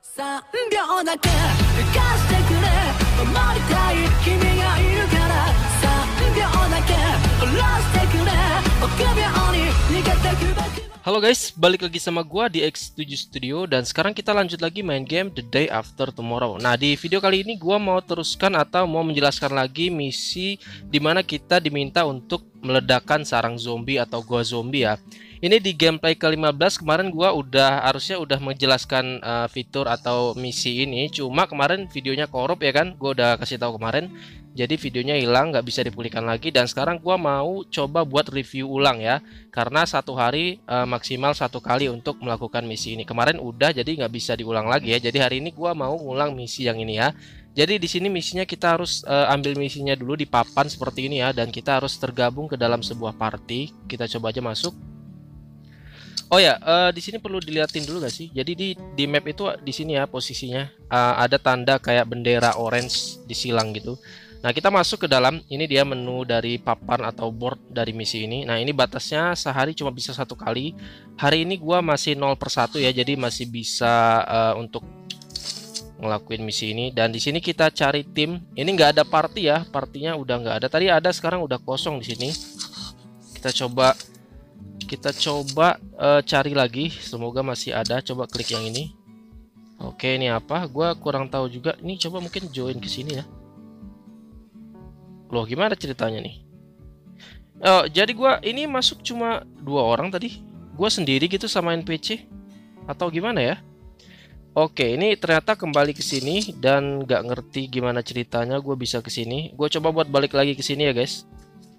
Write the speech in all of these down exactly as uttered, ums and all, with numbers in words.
さんびょうだけ貸してくれ守りたい君がいるからさんびょうだけ下ろしてくれ臆病に逃げてくべき Halo guys, balik lagi sama gua di X tujuh Studio dan sekarang kita lanjut lagi main game The Day After Tomorrow. Nah, di video kali ini gua mau teruskan atau mau menjelaskan lagi misi dimana kita diminta untuk meledakkan sarang zombie atau gua zombie ya. Ini di gameplay ke lima belas kemarin gua udah harusnya udah menjelaskan uh, fitur atau misi ini, cuma kemarin videonya korup ya kan, gua udah kasih tahu kemarin. Jadi videonya hilang, nggak bisa dipulihkan lagi dan sekarang gua mau coba buat review ulang ya. Karena satu hari uh, maksimal satu kali untuk melakukan misi ini. Kemarin udah, jadi nggak bisa diulang lagi ya. Jadi hari ini gua mau ngulang misi yang ini ya. Jadi di sini misinya kita harus uh, ambil misinya dulu di papan seperti ini ya, dan kita harus tergabung ke dalam sebuah party. Kita coba aja masuk. Oh ya, uh, di sini perlu dilihatin dulu gak sih? Jadi di di map itu di sini ya posisinya uh, ada tanda kayak bendera orange disilang gitu. Nah, kita masuk ke dalam. Ini dia menu dari papan atau board dari misi ini. Nah, ini batasnya sehari cuma bisa satu kali. Hari ini gua masih nol per satu ya, jadi masih bisa uh, untuk ngelakuin misi ini. Dan di sini kita cari tim. Ini nggak ada party ya, partinya udah nggak ada. Tadi ada, sekarang udah kosong di sini. Kita coba kita coba uh, cari lagi. Semoga masih ada. Coba klik yang ini. Oke, ini apa? Gua kurang tahu juga. Ini coba mungkin join ke sini ya. Loh, gimana ceritanya nih? Oh, jadi gua ini masuk cuma dua orang tadi. Gua sendiri gitu sama N P C atau gimana ya? Oke, ini ternyata kembali ke sini dan nggak ngerti gimana ceritanya gue bisa ke sini. Gue coba buat balik lagi ke sini ya, guys.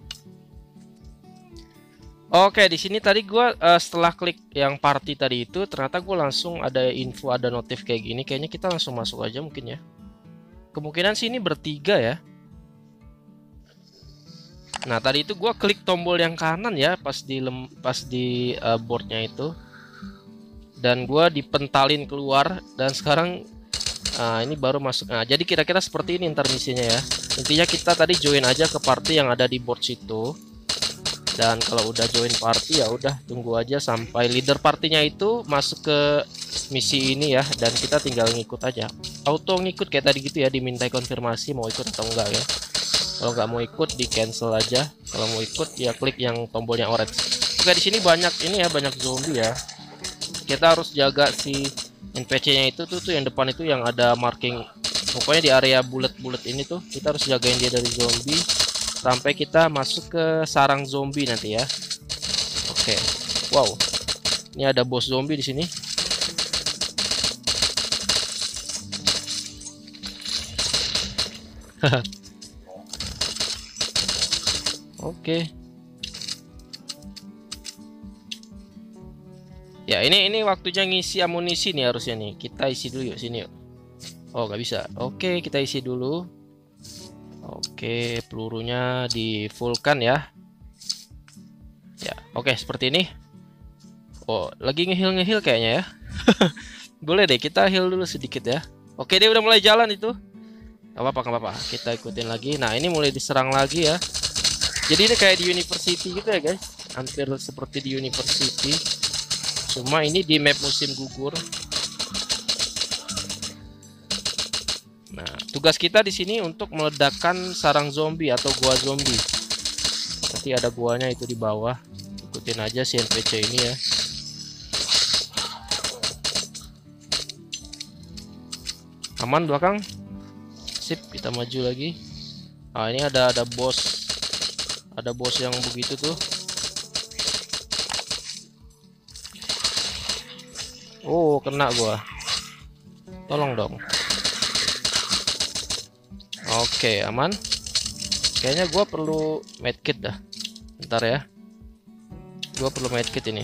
Oke, di sini tadi gua uh, setelah klik yang party tadi itu, ternyata gue langsung ada info, ada notif kayak gini. Kayaknya kita langsung masuk aja mungkin ya. Kemungkinan sih ini bertiga ya. Nah, tadi itu gua klik tombol yang kanan ya pas di lem, pas di uh, boardnya itu, dan gua dipentalin keluar dan sekarang uh, ini baru masuk. Nah, jadi kira-kira seperti ini ntar misinya ya. Intinya kita tadi join aja ke party yang ada di board situ, dan kalau udah join party ya udah tunggu aja sampai leader partinya itu masuk ke misi ini ya, dan kita tinggal ngikut aja. Auto ngikut kayak tadi gitu ya, dimintai konfirmasi mau ikut atau enggak ya. Kalau nggak mau ikut di cancel aja. Kalau mau ikut ya klik yang tombolnya orange. Oke, di sini banyak ini ya, banyak zombie ya. Kita harus jaga si N P C-nya itu tuh, tuh yang depan itu yang ada marking. Pokoknya di area bulat-bulat ini tuh kita harus jagain dia dari zombie sampai kita masuk ke sarang zombie nanti ya. Oke. Wow. Ini ada bos zombie di sini. Oke. Ya, ini ini waktunya ngisi amunisi nih harusnya nih. Kita isi dulu yuk sini yuk. Oh, nggak bisa. Oke, kita isi dulu. Oke, pelurunya di fullkan ya. Ya, oke seperti ini. Oh, lagi ngehil-ngehil kayaknya ya. Boleh deh kita heal dulu sedikit ya. Oke, dia udah mulai jalan itu. Gak apa-apa, gak apa-apa. Kita ikutin lagi. Nah, ini mulai diserang lagi ya. Jadi ini kayak di university gitu ya guys, hampir seperti di university. Cuma ini di map musim gugur. Nah, tugas kita di sini untuk meledakkan sarang zombie atau gua zombie. Nanti ada guanya itu di bawah. Ikutin aja si N P C ini ya. Aman belakang. Sip, kita maju lagi. Nah, ini ada ada bos. Ada bos yang begitu tuh. Oh, kena gua. Tolong dong. Oke, aman. Kayaknya gua perlu medkit dah. Bentar ya. Gua perlu medkit ini.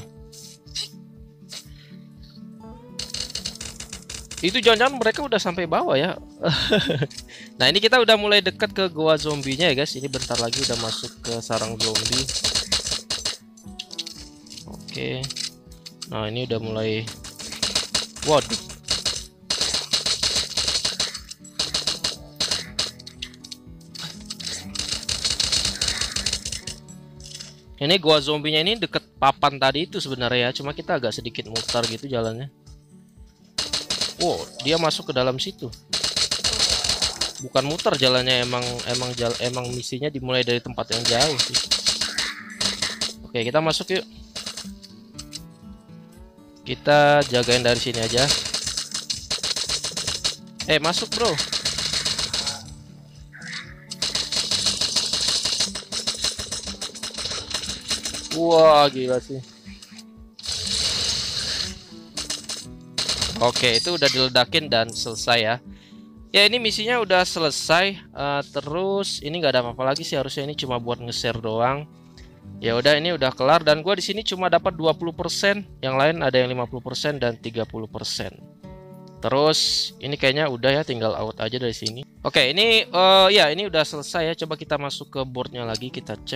Itu jangan-jangan mereka udah sampai bawah ya. Nah, ini kita udah mulai dekat ke goa zombinya ya guys. Ini bentar lagi udah masuk ke sarang zombie. Oke. Nah, ini udah mulai. Waduh. Ini goa zombinya ini deket papan tadi itu sebenarnya ya. Cuma kita agak sedikit mutar gitu jalannya. Wow, dia masuk ke dalam situ. Bukan muter jalannya, emang emang jal, emang misinya dimulai dari tempat yang jauh sih. Oke, kita masuk yuk. Kita jagain dari sini aja. Eh, masuk bro. Wah, gila sih. Oke, itu udah diledakin dan selesai ya. Ya, ini misinya udah selesai. Uh, terus ini nggak ada apa-apa lagi sih, harusnya ini cuma buat nge-share doang. Ya udah, ini udah kelar dan gua di sini cuma dapat dua puluh persen, yang lain ada yang lima puluh persen dan tiga puluh persen. Terus ini kayaknya udah ya, tinggal out aja dari sini. Oke, ini uh, ya ini udah selesai ya. Coba kita masuk ke boardnya lagi, kita cek.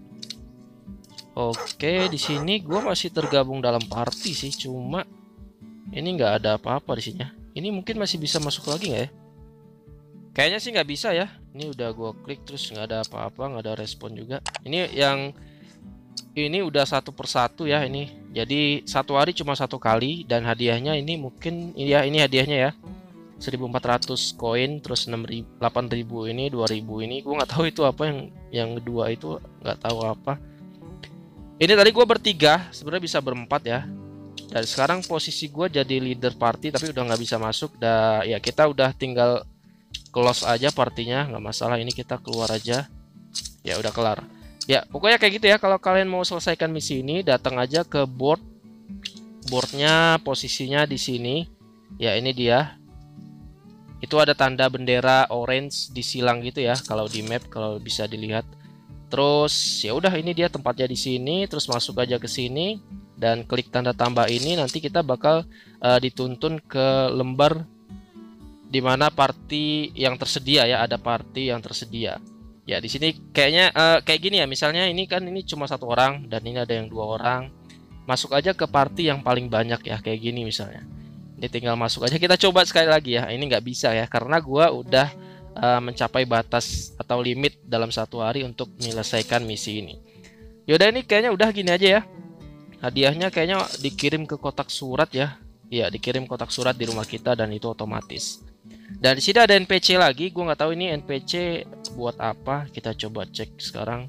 Oke, di sini gua masih tergabung dalam party sih, cuma ini nggak ada apa-apa di sini. Ini mungkin masih bisa masuk lagi nggak ya? Kayaknya sih nggak bisa ya. Ini udah gua klik terus nggak ada apa-apa, nggak ada respon juga. Ini yang ini udah satu persatu ya ini. Jadi satu hari cuma satu kali dan hadiahnya ini mungkin ya ini hadiahnya ya. seribu empat ratus koin, terus enam ribu, delapan ribu ini, dua ribu ini. Gua nggak tahu itu apa, yang yang kedua itu nggak tahu apa. Ini tadi gua bertiga, sebenarnya bisa berempat ya. Dan sekarang posisi gua jadi leader party tapi udah nggak bisa masuk. Dah ya, kita udah tinggal close aja partinya, nggak masalah. Ini kita keluar aja. Ya udah kelar. Ya, pokoknya kayak gitu ya. Kalau kalian mau selesaikan misi ini, datang aja ke board. Boardnya posisinya di sini. Ya, ini dia. Itu ada tanda bendera orange di silang gitu ya. Kalau di map, kalau bisa dilihat. Terus ya udah, ini dia tempatnya di sini. Terus masuk aja ke sini dan klik tanda tambah ini. Nanti kita bakal uh, dituntun ke lembar dimana party yang tersedia ya. Ada party yang tersedia. Ya, di sini kayaknya uh, kayak gini ya. Misalnya ini kan ini cuma satu orang dan ini ada yang dua orang. Masuk aja ke party yang paling banyak ya, kayak gini misalnya. Ini tinggal masuk aja. Kita coba sekali lagi ya. Ini nggak bisa ya karena gua udah uh, mencapai batas atau limit dalam satu hari untuk menyelesaikan misi ini. Yaudah, ini kayaknya udah gini aja ya. Hadiahnya kayaknya dikirim ke kotak surat ya. Iya, dikirim kotak surat di rumah kita dan itu otomatis. Dan di sini ada N P C lagi, gue nggak tahu ini N P C buat apa. Kita coba cek sekarang.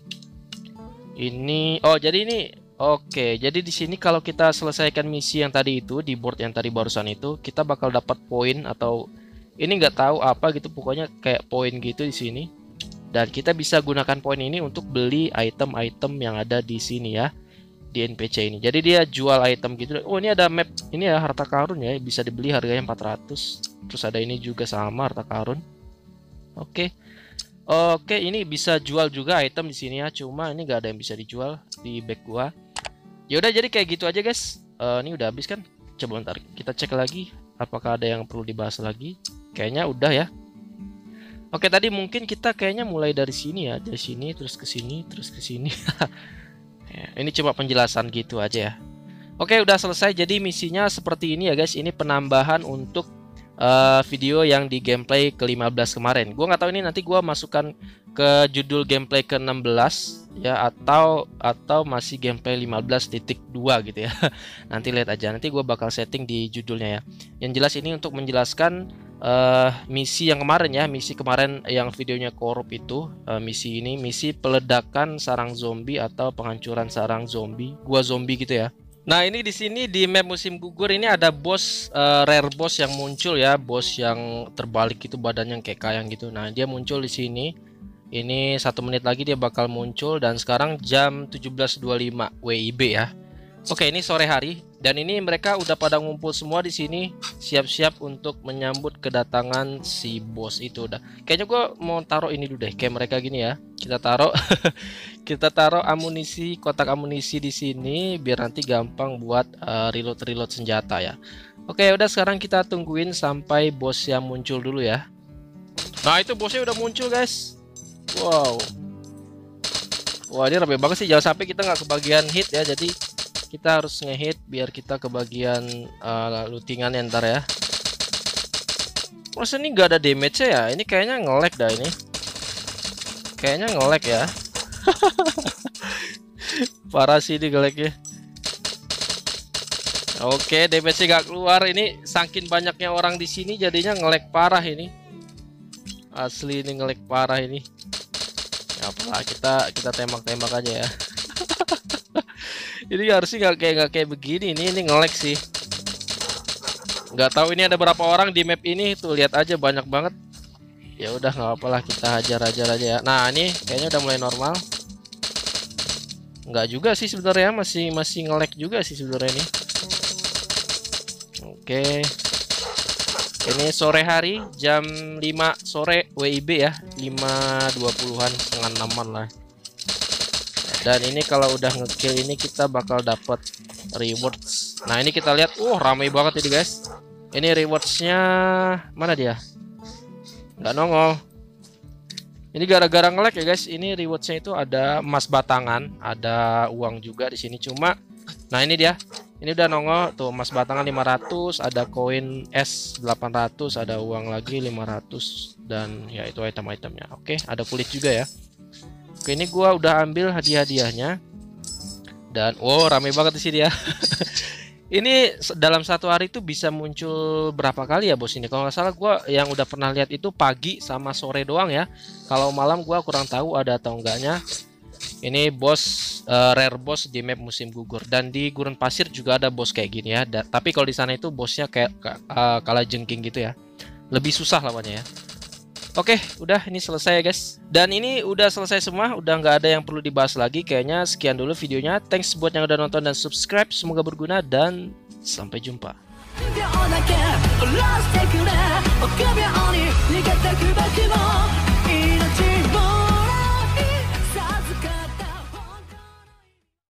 Ini, oh jadi ini, oke. Jadi di sini kalau kita selesaikan misi yang tadi itu di board yang tadi barusan itu, kita bakal dapat poin atau ini nggak tahu apa gitu. Pokoknya kayak poin gitu di sini. Dan kita bisa gunakan poin ini untuk beli item-item yang ada di sini ya. Di N P C ini. Jadi dia jual item gitu. Oh, ini ada map. Ini ya harta karun ya, bisa dibeli harganya empat ratus. Terus ada ini juga sama harta karun. Oke. Oke, ini bisa jual juga item di sini ya. Cuma ini nggak ada yang bisa dijual di bag gua. Ya udah, jadi kayak gitu aja guys. Uh, ini udah habis kan? Coba ntar kita cek lagi apakah ada yang perlu dibahas lagi. Kayaknya udah ya. Oke, tadi mungkin kita kayaknya mulai dari sini ya. Dari sini terus ke sini, terus ke sini. Ini cuma penjelasan gitu aja ya. Oke, udah selesai. Jadi misinya seperti ini ya guys. Ini penambahan untuk uh, video yang di gameplay ke lima belas kemarin. Gua nggak tahu ini nanti gua masukkan ke judul gameplay ke enam belas ya, atau atau masih gameplay lima belas titik dua gitu ya. Nanti lihat aja. Nanti gua bakal setting di judulnya ya. Yang jelas ini untuk menjelaskan uh, misi yang kemarin ya. Misi kemarin yang videonya korup itu, uh, misi ini misi peledakan sarang zombie atau penghancuran sarang zombie, gua zombie gitu ya. Nah, ini di sini di map musim gugur ini ada bos uh, rare boss yang muncul ya, bos yang terbalik itu badannya kayak kayang gitu. Nah, dia muncul di sini. Ini satu menit lagi dia bakal muncul dan sekarang jam tujuh belas dua puluh lima W I B ya. Oke, ini sore hari dan ini mereka udah pada ngumpul semua di sini, siap-siap untuk menyambut kedatangan si bos itu. Udah. Kayaknya gua mau taruh ini dulu deh, kayak mereka gini ya. Kita taruh, kita taruh amunisi, kotak amunisi di sini biar nanti gampang buat uh, reload-reload senjata ya. Oke, udah sekarang kita tungguin sampai bos yang muncul dulu ya. Nah, itu bosnya udah muncul guys. Wow. Wah, ini rame banget sih. Jangan sampai kita nggak kebagian hit ya. Jadi kita harus ngehit biar kita kebagian uh, lootingan ntar ya. Masa ini nggak ada damage ya? Ini kayaknya nge-lag dah ini. Kayaknya nge-lag ya. Parah sih ini nge-lag ya. Oke, D P C gak keluar. Ini saking banyaknya orang di sini jadinya nge-lag parah ini. Asli ini nge-lag parah ini. Ya apalah, kita kita tembak-tembak aja ya. Ini harusnya nggak kayak nggak kayak begini. Ini ini nge-lag sih. Nggak tahu ini ada berapa orang di map ini. Tuh lihat aja banyak banget. Ya udah nggak apalah, kita hajar-hajar aja ya. Nah ini kayaknya udah mulai normal. Nggak juga sih sebenarnya, masih masih nge-lag juga sih sebenarnya ini. Oke. Ini sore hari jam lima sore W I B ya, lima dua puluhan, setengah enaman lah. Dan ini kalau udah ngekill ini kita bakal dapat rewards. Nah ini kita lihat, uh ramai banget ini guys. Ini rewardsnya mana dia? Nggak nongol. Ini gara-gara nge-lag ya guys. Ini rewardsnya itu ada emas batangan, ada uang juga di sini. Cuma, nah ini dia. Ini udah nongol tuh, emas batangan lima ratus, ada koin es delapan ratus, ada uang lagi lima ratus, dan ya itu item-itemnya. Oke, ada kulit juga ya. Oke, ini gua udah ambil hadiah-hadiahnya. Dan wow, rame banget di sini ya. Ini dalam satu hari itu bisa muncul berapa kali ya bos ini? Kalau nggak salah gua yang udah pernah lihat itu pagi sama sore doang ya. Kalau malam gua kurang tahu ada atau enggaknya. Ini bos uh, rare boss di map musim gugur, dan di gurun pasir juga ada bos kayak gini ya. Da tapi kalau di sana itu bosnya kayak uh, kalah jengking gitu ya, lebih susah lawannya ya. Oke, udah ini selesai ya guys. Dan ini udah selesai semua, udah nggak ada yang perlu dibahas lagi. Kayaknya sekian dulu videonya. Thanks buat yang udah nonton dan subscribe. Semoga berguna dan sampai jumpa. 秒だけ下ろしてくれ臆病に逃げてくべきも